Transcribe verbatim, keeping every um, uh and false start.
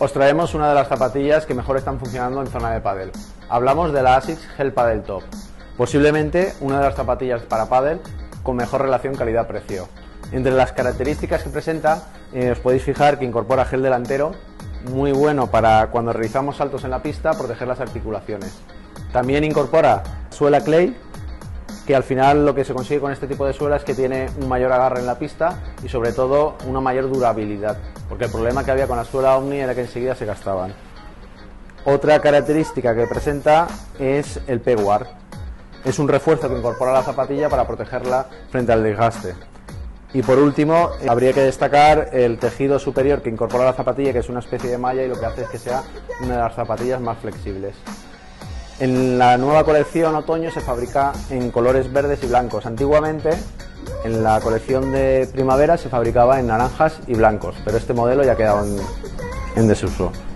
Os traemos una de las zapatillas que mejor están funcionando en zona de pádel. Hablamos de la ASICS Gel Padel Top, posiblemente una de las zapatillas para pádel con mejor relación calidad-precio. Entre las características que presenta, eh, os podéis fijar que incorpora gel delantero, muy bueno para cuando realizamos saltos en la pista, proteger las articulaciones. También incorpora suela clay, que al final lo que se consigue con este tipo de suela es que tiene un mayor agarre en la pista y sobre todo una mayor durabilidad, porque el problema que había con la suela Omni era que enseguida se gastaban. Otra característica que presenta es el P-Guard. Es un refuerzo que incorpora la zapatilla para protegerla frente al desgaste. Y por último, habría que destacar el tejido superior que incorpora la zapatilla, que es una especie de malla y lo que hace es que sea una de las zapatillas más flexibles. En la nueva colección otoño se fabrica en colores verdes y blancos. Antiguamente, en la colección de primavera se fabricaba en naranjas y blancos, pero este modelo ya ha quedado en, en desuso.